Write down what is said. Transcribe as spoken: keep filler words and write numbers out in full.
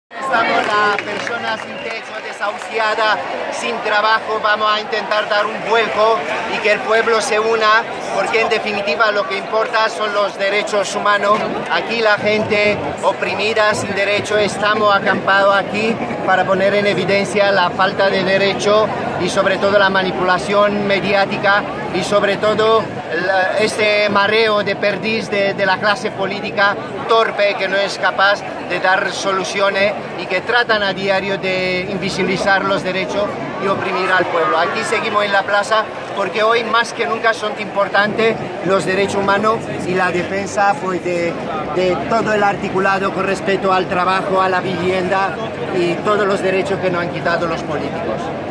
Estamos las personas sin techo, desahuciadas, sin trabajo. Vamos a intentar dar un vuelco y que el pueblo se una, porque en definitiva lo que importa son los derechos humanos. Aquí la gente oprimida, sin derecho, estamos acampados aquí para poner en evidencia la falta de derecho y sobre todo la manipulación mediática y sobre todo este mareo de perdiz de, de la clase política torpe que no es capaz de dar soluciones y que tratan a diario de invisibilizar los derechos y oprimir al pueblo. Aquí seguimos en la plaza porque hoy más que nunca son importantes los derechos humanos y la defensa pues, de, de todo el articulado con respecto al trabajo, a la vivienda y todos los derechos que nos han quitado los políticos.